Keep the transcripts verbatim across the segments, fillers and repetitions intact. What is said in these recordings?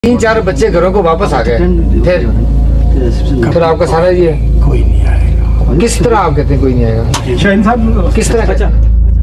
तीन चार बच्चे घरों को वापस आ गए, फिर फिर आपका सारा ये कोई नहीं आएगा। किस तरह आप कहते हैं कोई नहीं आएगा? शाहीन साहब किस तरह? अच्छा,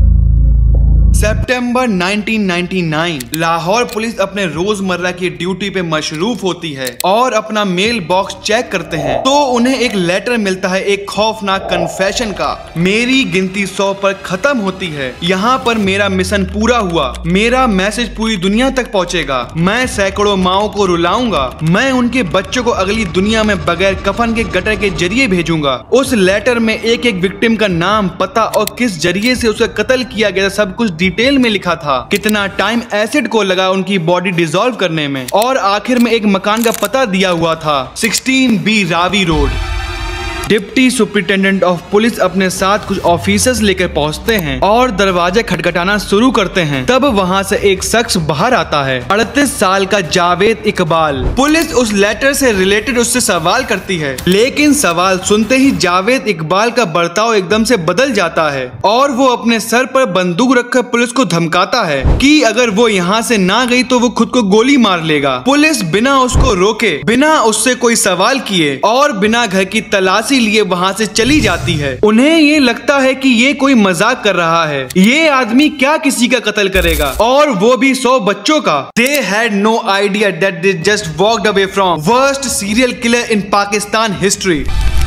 सितंबर उन्नीस सौ निन्यानवे लाहौर पुलिस अपने रोजमर्रा की ड्यूटी पे मशरूफ होती है और अपना मेल बॉक्स चेक करते हैं तो उन्हें एक लेटर मिलता है एक खौफनाक कन्फेशन का। मेरी गिनती सौ पर खत्म होती है, यहाँ पर मेरा मिशन पूरा हुआ, मेरा मैसेज पूरी दुनिया तक पहुँचेगा, मैं सैकड़ों माओं को रुलाऊंगा, मैं उनके बच्चों को अगली दुनिया में बगैर कफन के गटर के जरिए भेजूंगा। उस लेटर में एक एक विक्टिम का नाम, पता और किस जरिए से उसे कत्ल किया गया सब कुछ डिटेल में लिखा था। कितना टाइम एसिड को लगा उनकी बॉडी डिसॉल्व करने में, और आखिर में एक मकान का पता दिया हुआ था, सोलह B Ravi road. Deputy superintendent of police अपने साथ कुछ ऑफिसर्स लेकर पहुंचते हैं और दरवाजे खटखटाना शुरू करते हैं। तब वहां से एक शख्स बाहर आता है, अड़तीस साल का जावेद इकबाल। पुलिस उस लेटर से रिलेटेड उससे सवाल करती है, लेकिन सवाल सुनते ही जावेद इकबाल का बर्ताव एकदम से बदल जाता है और वो अपने सर पर बंदूक रखकर पुलिस को धमकाता है कि अगर वो यहाँ से ना गई तो वो खुद को गोली मार लेगा। पुलिस बिना उसको रोके, बिना उससे कोई सवाल किए और बिना घर की तलाशी लिए वहां से चली जाती है। उन्हें ये लगता है कि ये कोई मजाक कर रहा है, ये आदमी क्या किसी का कत्ल करेगा, और वो भी सौ बच्चों का। They had no idea that they just walked away from worst serial killer in Pakistan history.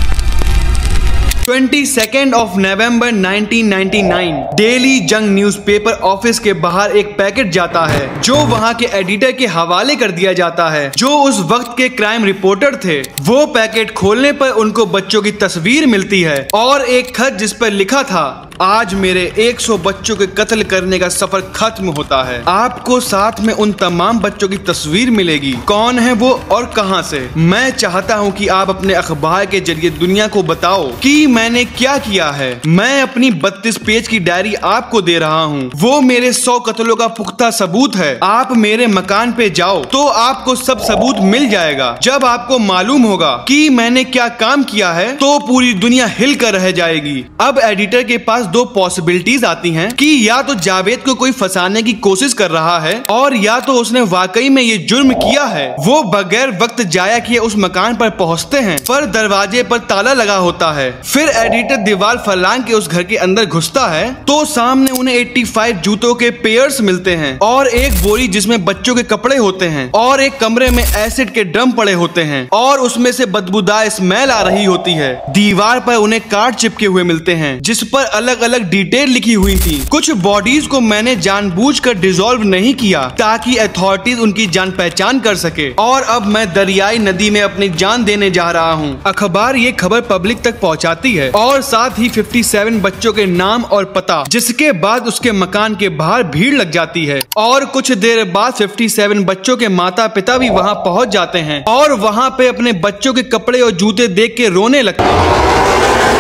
बाईस ऑफ नवंबर उन्नीस सौ निन्यानवे डेली जंग न्यूज़पेपर ऑफिस के बाहर एक पैकेट जाता है जो वहां के एडिटर के हवाले कर दिया जाता है जो उस वक्त के क्राइम रिपोर्टर थे। वो पैकेट खोलने पर उनको बच्चों की तस्वीर मिलती है और एक खत जिस पर लिखा था, आज मेरे सौ बच्चों के कत्ल करने का सफर खत्म होता है। आपको साथ में उन तमाम बच्चों की तस्वीर मिलेगी, कौन है वो और कहां से। मैं चाहता हूं कि आप अपने अखबार के जरिए दुनिया को बताओ कि मैंने क्या किया है। मैं अपनी बत्तीस पेज की डायरी आपको दे रहा हूं, वो मेरे सौ कत्लों का पुख्ता सबूत है। आप मेरे मकान पे जाओ तो आपको सब सबूत मिल जाएगा। जब आपको मालूम होगा कि मैंने क्या काम किया है तो पूरी दुनिया हिल कर रह जाएगी। अब एडिटर के पास दो पॉसिबिलिटीज आती हैं कि या तो जावेद को कोई फंसाने की कोशिश कर रहा है और या तो उसने वाकई में ये जुर्म किया है। वो बगैर वक्त जाया किए उस मकान पर पहुंचते हैं पर दरवाजे पर ताला लगा होता है। फिर एडिटर दीवार फलांग के उस घर के अंदर घुसता है तो सामने उन्हें पचासी जूतों के पेयर्स मिलते हैं और एक बोरी जिसमें बच्चों के कपड़े होते हैं और एक कमरे में एसिड के ड्रम पड़े होते हैं और उसमें से बदबूदार स्मेल आ रही होती है। दीवार पर उन्हें कार्ड चिपके हुए मिलते हैं जिस पर अलग अलग डिटेल लिखी हुई थी। कुछ बॉडीज को मैंने जानबूझकर डिसॉल्व नहीं किया ताकि अथॉरिटीज उनकी जान पहचान कर सके और अब मैं दरियाई नदी में अपनी जान देने जा रहा हूँ। अखबार ये खबर पब्लिक तक पहुँचाती है और साथ ही सत्तावन बच्चों के नाम और पता, जिसके बाद उसके मकान के बाहर भीड़ लग जाती है और कुछ देर बाद सत्तावन बच्चों के माता पिता भी वहाँ पहुँच जाते हैं और वहाँ पे अपने बच्चों के कपड़े और जूते देख के रोने लगते हैं।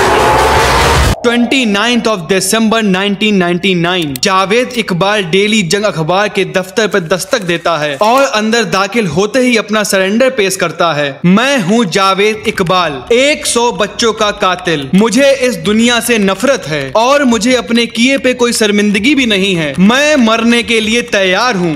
उनतीस ऑफ दिसंबर उन्नीस सौ निन्यानवे जावेद इकबाल डेली जंग अखबार के दफ्तर पर दस्तक देता है और अंदर दाखिल होते ही अपना सरेंडर पेश करता है। मैं हूँ जावेद इकबाल, सौ बच्चों का कातिल। मुझे इस दुनिया से नफरत है और मुझे अपने किए पे कोई शर्मिंदगी भी नहीं है। मैं मरने के लिए तैयार हूँ।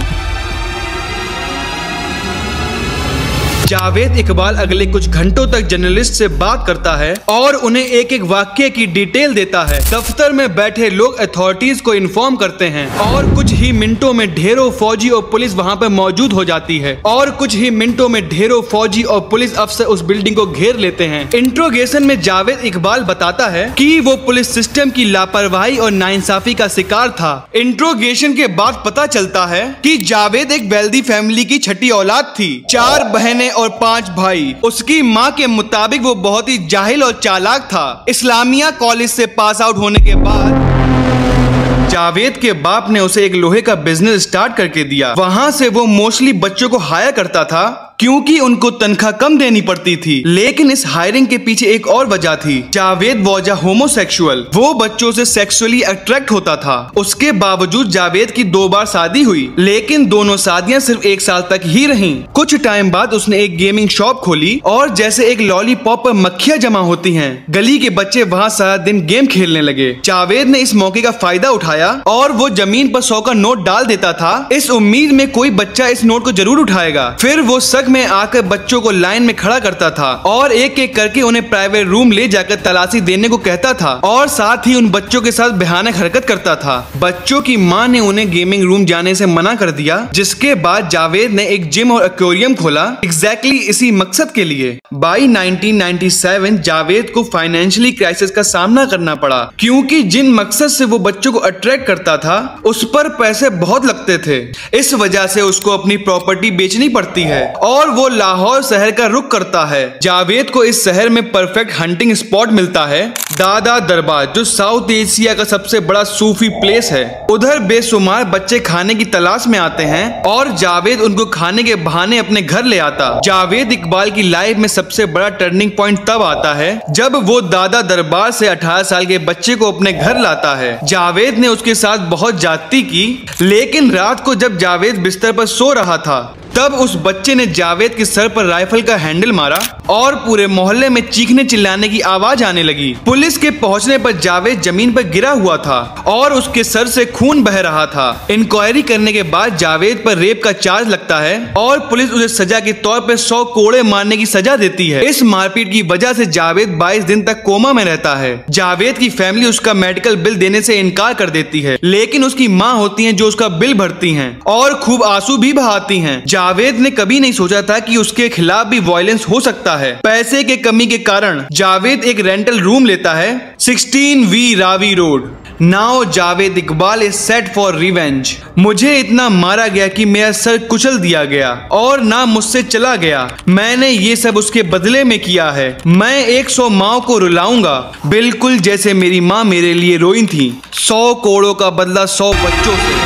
जावेद इकबाल अगले कुछ घंटों तक जर्नलिस्ट से बात करता है और उन्हें एक एक वाक्य की डिटेल देता है। दफ्तर में बैठे लोग अथॉरिटीज को इन्फॉर्म करते हैं और कुछ ही मिनटों में ढेरों फौजी और पुलिस वहां पर मौजूद हो जाती है और कुछ ही मिनटों में ढेरों फौजी और पुलिस अफसर उस बिल्डिंग को घेर लेते हैं। इंट्रोगेशन में जावेद इकबाल बताता है कि वो पुलिस सिस्टम की लापरवाही और नाइंसाफी का शिकार था। इंट्रोगेशन के बाद पता चलता है कि जावेद एक वेल्दी फैमिली की छठी औलाद थी, चार बहनें और पांच भाई। उसकी मां के मुताबिक वो बहुत ही जाहिल और चालाक था। इस्लामिया कॉलेज से पास आउट होने के बाद जावेद के बाप ने उसे एक लोहे का बिजनेस स्टार्ट करके दिया। वहां से वो मोस्टली बच्चों को हायर करता था क्योंकि उनको तनख्वाह कम देनी पड़ती थी। लेकिन इस हायरिंग के पीछे एक और वजह थी। जावेद वॉज अ होमोसेक्सुअल, वो बच्चों से सेक्सुअली अट्रैक्ट होता था। उसके बावजूद जावेद की दो बार शादी हुई, लेकिन दोनों शादियां सिर्फ एक साल तक ही रहीं। कुछ टाइम बाद उसने एक गेमिंग शॉप खोली और जैसे एक लॉलीपॉप पर मक्खियां जमा होती हैं, गली के बच्चे वहां सारा दिन गेम खेलने लगे। जावेद ने इस मौके का फायदा उठाया और वो जमीन पर सौ का नोट डाल देता था, इस उम्मीद में कोई बच्चा इस नोट को जरूर उठाएगा। फिर वो शक में आकर बच्चों को लाइन में खड़ा करता था और एक एक करके उन्हें प्राइवेट रूम ले जाकर तलाशी देने को कहता था और साथ ही उन बच्चों के साथ भयानक हरकत करता था। बच्चों की मां ने उन्हें गेमिंग रूम जाने से मना कर दिया, जिसके बाद जावेद ने एक जिम और एक्वेरियम खोला एग्जैक्टली इसी मकसद के लिए। By nineteen ninety seven Javed को फाइनेंशियली क्राइसिस का सामना करना पड़ा, क्योंकि जिन मकसद से वो बच्चों को अट्रैक्ट करता था उस पर पैसे बहुत लगते थे। इस वजह से उसको अपनी प्रॉपर्टी बेचनी पड़ती है और वो लाहौर शहर का रुख करता है। जावेद को इस शहर में परफेक्ट हंटिंग स्पॉट मिलता है, दादा दरबार, जो साउथ एशिया का सबसे बड़ा सूफी प्लेस है। उधर बेशुमार बच्चे खाने की तलाश में आते हैं और जावेद उनको खाने के बहाने अपने घर ले आता। जावेद इकबाल की लाइफ में सबसे बड़ा टर्निंग पॉइंट तब आता है जब वो दादा दरबार से अठारह साल के बच्चे को अपने घर लाता है। जावेद ने उसके साथ बहुत ज्यादती की, लेकिन रात को जब जावेद बिस्तर पर सो रहा था तब उस बच्चे ने जावेद के सर पर राइफल का हैंडल मारा और पूरे मोहल्ले में चीखने चिल्लाने की आवाज आने लगी। पुलिस के पहुंचने पर जावेद जमीन पर गिरा हुआ था और उसके सर से खून बह रहा था। इंक्वायरी करने के बाद जावेद पर रेप का चार्ज लगता है और पुलिस उसे सजा के तौर पर सौ कोड़े मारने की सजा देती है। इस मारपीट की वजह से जावेद बाईस दिन तक कोमा में रहता है। जावेद की फैमिली उसका मेडिकल बिल देने से इनकार कर देती है, लेकिन उसकी माँ होती है जो उसका बिल भरती है और खूब आंसू भी बहाती है। जावेद ने कभी नहीं सोचा था कि उसके खिलाफ भी वायलेंस हो सकता है। पैसे के कमी के कारण जावेद एक रेंटल रूम लेता है sixteen V Ravi road. Now Javed Iqbal is set for revenge. मुझे इतना मारा गया कि मेरा सर कुचल दिया गया और ना मुझसे चला गया। मैंने ये सब उसके बदले में किया है। मैं एक सौ माओ को रुलाऊंगा, बिल्कुल जैसे मेरी माँ मेरे लिए रोई थी। सौ कोड़ों का बदला सौ बच्चों से।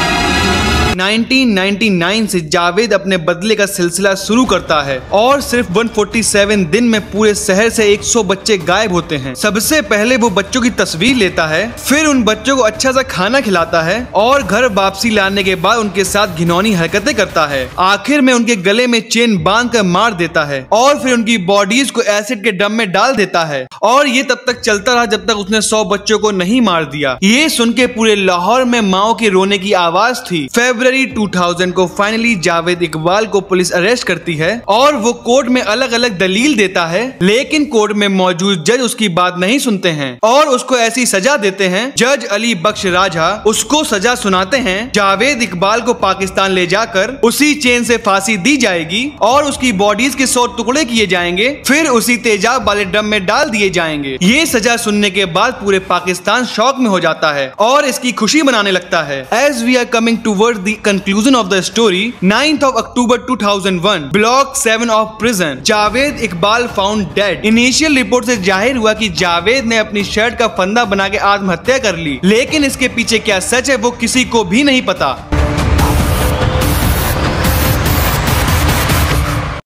नाइनटीन नाइंटी नाइन से जावेद अपने बदले का सिलसिला शुरू करता है और सिर्फ एक सौ सैंतालीस दिन में पूरे शहर से सौ बच्चे गायब होते हैं। सबसे पहले वो बच्चों की तस्वीर लेता है, फिर उन बच्चों को अच्छा सा खाना खिलाता है और घर वापसी लाने के बाद उनके साथ घिनौनी हरकतें करता है। आखिर में उनके गले में चेन बांध कर मार देता है और फिर उनकी बॉडीज को एसिड के ड्रम में डाल देता है और ये तब तक चलता रहा जब तक उसने सौ बच्चों को नहीं मार दिया। ये सुन के पूरे लाहौर में माओ के रोने की आवाज थी। फरवरी दो हज़ार को फाइनली जावेद इकबाल को पुलिस अरेस्ट करती है और वो कोर्ट में अलग अलग दलील देता है, लेकिन कोर्ट में मौजूद जज उसकी बात नहीं सुनते हैं और उसको ऐसी सजा देते हैं। जज अली बख्श राजा उसको सजा सुनाते हैं। जावेद इकबाल को पाकिस्तान ले जाकर उसी चेन से फांसी दी जाएगी और उसकी बॉडीज के सौ टुकड़े किए जाएंगे, फिर उसी तेजाब वाले ड्रम में डाल दिए जाएंगे। ये सजा सुनने के बाद पूरे पाकिस्तान शौक में हो जाता है और इसकी खुशी मनाने लगता है। As we are coming toward the conclusion of the story, ninth of October two thousand one, block seven of prison, Javed Iqbal found dead. Initial report से जाहिर हुआ कि जावेद ने अपनी शर्ट का फंदा बना के आत्महत्या कर ली, लेकिन इसके पीछे क्या सच है वो किसी को भी नहीं पता।